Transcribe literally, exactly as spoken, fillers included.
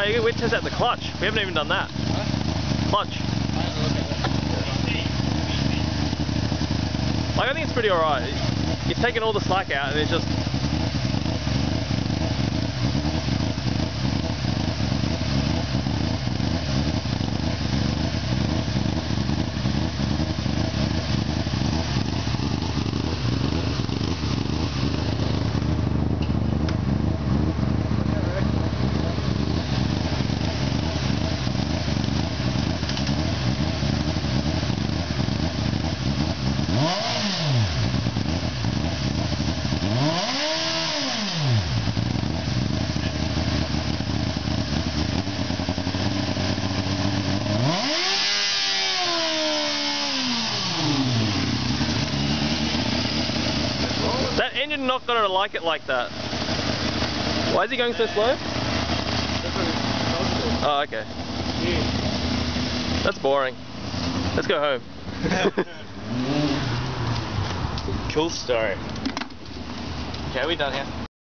Oh, you we test out the clutch. We haven't even done that. Huh? Clutch. Like, I think it's pretty alright. It's taken all the slack out and it's just... That engine not gonna like it like that. Why is he going so slow? Oh, okay. That's boring. Let's go home. Cool story. Okay, we done here?